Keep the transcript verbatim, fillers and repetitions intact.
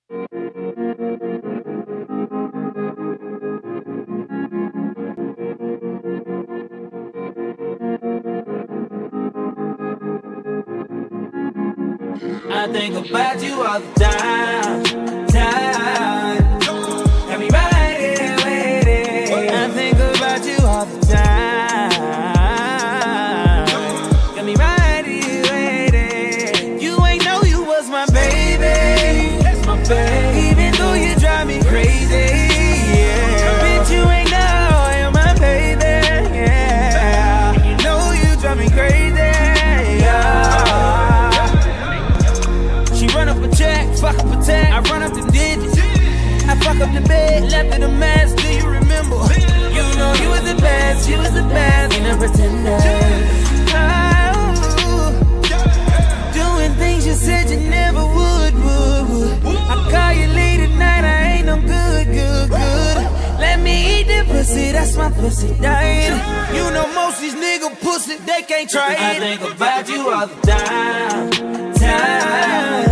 I think about you all the time, time. Got me right here waiting. I think about you all the time. Got me right here waiting. You ain't know you was my baby. That's my baby. Even though you drive me crazy, yeah. Bitch, you ain't know you're my baby, yeah. You know you drive me crazy, yeah. Run up a check, fuck up a tag, I run up the digits. I fuck up the bed, left in a mess, do you remember? You know you was the best, you was the best. Ain't no pretender. Oh, doing things you said you never would, would, would. I call you late at night, I ain't no good, good, good. Let me eat that pussy, that's my pussy diet. You know most these nigga pussy, they can't try it. I think about you all the time, time.